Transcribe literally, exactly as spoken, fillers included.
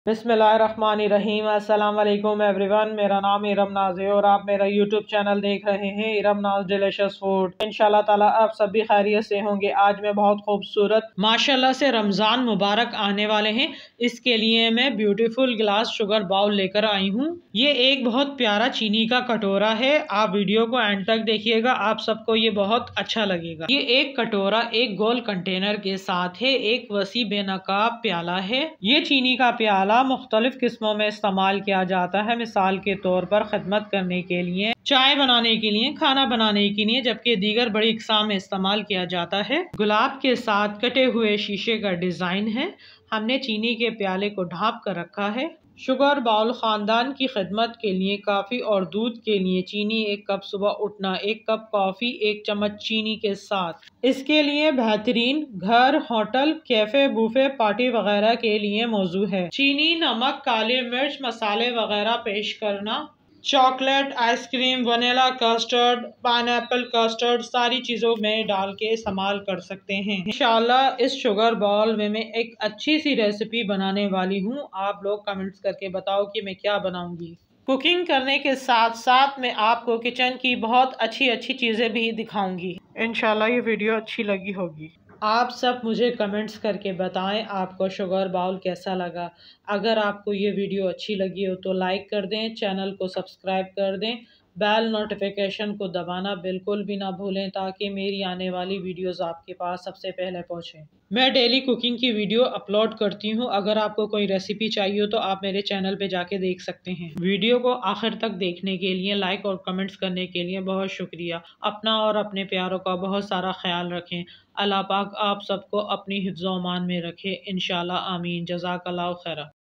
बिस्मिल्लाहिर्रहमानिर्रहीम। अस्सलाम वालेकुम एवरीवन। मेरा नाम इरम नाज है और आप मेरा यूट्यूब चैनल देख रहे हैं इरम नाज डिलीशियस फूड। इंशाल्लाह ताला आप सब भी खैरियत से होंगे। आज मैं बहुत खूबसूरत माशाल्लाह से रमज़ान मुबारक आने वाले हैं, इसके लिए मैं ब्यूटीफुल ग्लास शुगर बाउल लेकर आई हूँ। ये एक बहुत प्यारा चीनी का कटोरा है। आप वीडियो को एंड तक देखिएगा, आप सबको ये बहुत अच्छा लगेगा। ये एक कटोरा एक गोल कंटेनर के साथ है। एक वसी बेनकाब प्याला है। ये चीनी का प्याला मुख्तलिफ किस्मों में इस्तेमाल किया जाता है। मिसाल के तौर पर खिदमत करने के लिए, चाय बनाने के लिए, खाना बनाने के लिए, जबकि दीगर बड़ी इकसाम में इस्तेमाल किया जाता है। गुलाब के साथ कटे हुए शीशे का डिजाइन है। हमने चीनी के प्याले को ढाँप कर रखा है। शुगर बाउल खानदान की खिदमत के लिए काफ़ी और दूध के लिए चीनी एक कप, सुबह उठना एक कप कॉफ़ी एक चम्मच चीनी के साथ। इसके लिए बेहतरीन घर, होटल, कैफे, बूफे, पार्टी वगैरह के लिए मौजू है। चीनी, नमक, काली मिर्च, मसाले वगैरह पेश करना। Chocolate, ice cream, vanilla custard, pineapple custard सारी चीज़ों में डाल के इस्तेमाल कर सकते हैं। इंशाल्लाह इस शुगर बॉल में मैं एक अच्छी सी रेसिपी बनाने वाली हूँ। आप लोग कमेंट्स करके बताओ कि मैं क्या बनाऊंगी। कुकिंग करने के साथ साथ मैं आपको किचन की बहुत अच्छी अच्छी चीज़ें भी दिखाऊंगी। इंशाल्लाह ये वीडियो अच्छी लगी होगी। आप सब मुझे कमेंट्स करके बताएं आपको शुगर बाउल कैसा लगा। अगर आपको ये वीडियो अच्छी लगी हो तो लाइक कर दें, चैनल को सब्सक्राइब कर दें, बेल नोटिफिकेशन को दबाना बिल्कुल भी ना भूलें ताकि मेरी आने वाली वीडियोस आपके पास सबसे पहले पहुंचें। मैं डेली कुकिंग की वीडियो अपलोड करती हूं। अगर आपको कोई रेसिपी चाहिए हो तो आप मेरे चैनल पे जाके देख सकते हैं। वीडियो को आखिर तक देखने के लिए, लाइक और कमेंट्स करने के लिए बहुत शुक्रिया। अपना और अपने प्यारों का बहुत सारा ख्याल रखें। अल्लाह पाक आप सबको अपनी हिफ्ज़-ओ-अमान में रखे। इंशाल्लाह आमीन। जज़ाकल्लाहु खैरा।